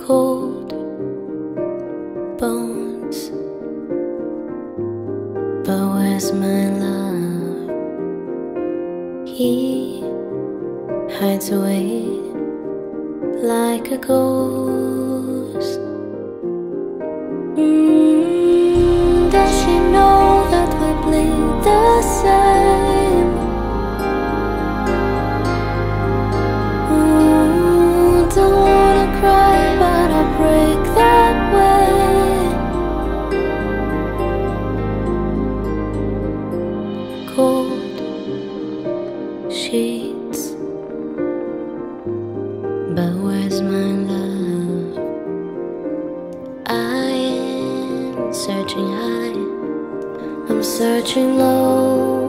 cold bones. But where's my love? He hides away like a ghost. Does she know that we bleed the same? Don't wanna cry, but I break that way. Cold sheets, but where's my love? I am searching high, I'm searching low.